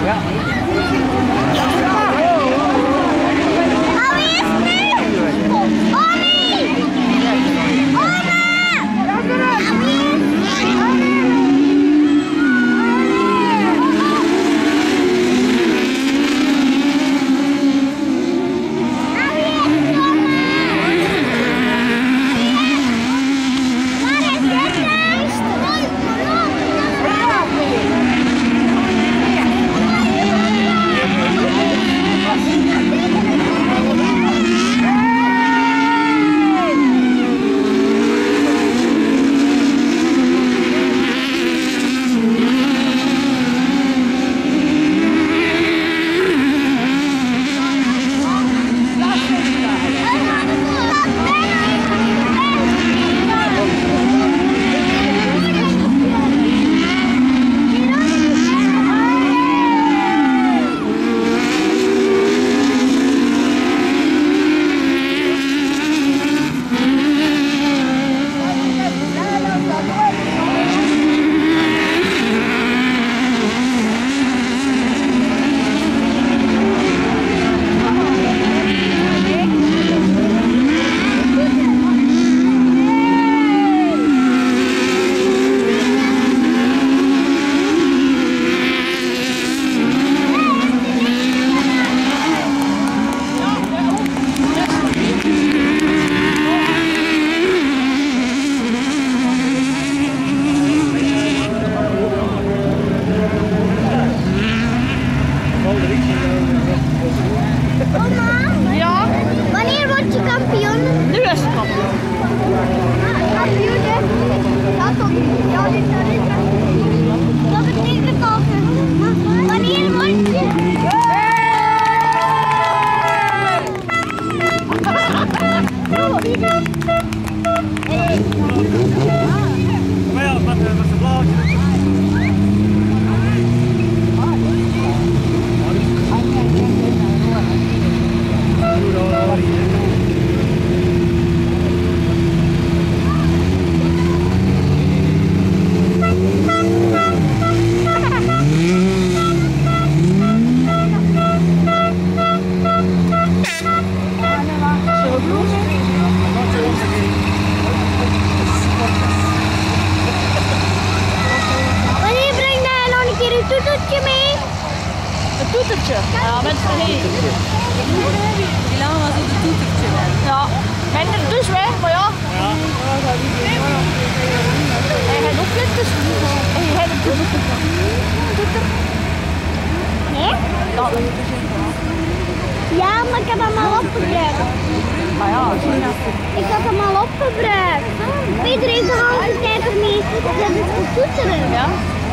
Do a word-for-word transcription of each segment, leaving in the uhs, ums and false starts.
Ja, met verheven. Die lange was op de toetertje. Ja, ben er dus weg, maar ja. Ja. Hij heeft ook letters. Hij heeft een toeter. Nee? Ja. Ja, maar ik heb hem al opgebruikt. Maar ja, ik had hem al opgebruikt. Peter heeft de hele tijd ermee dat het te toeteren. Ja?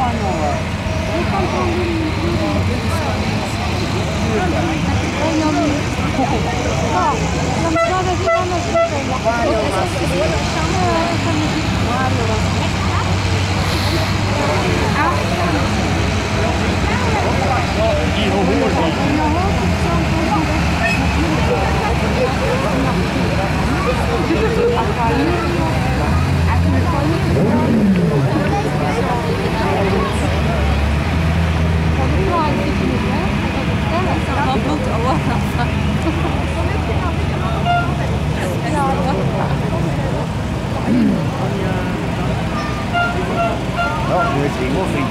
Ja, nu is het koffie.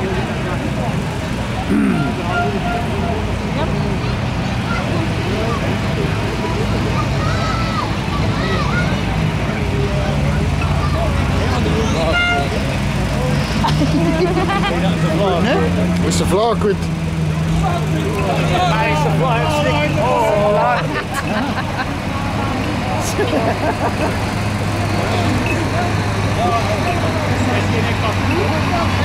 Hoe is de vlag goed? Hij is de vlag stik. Oh, laat. Is hier niks van?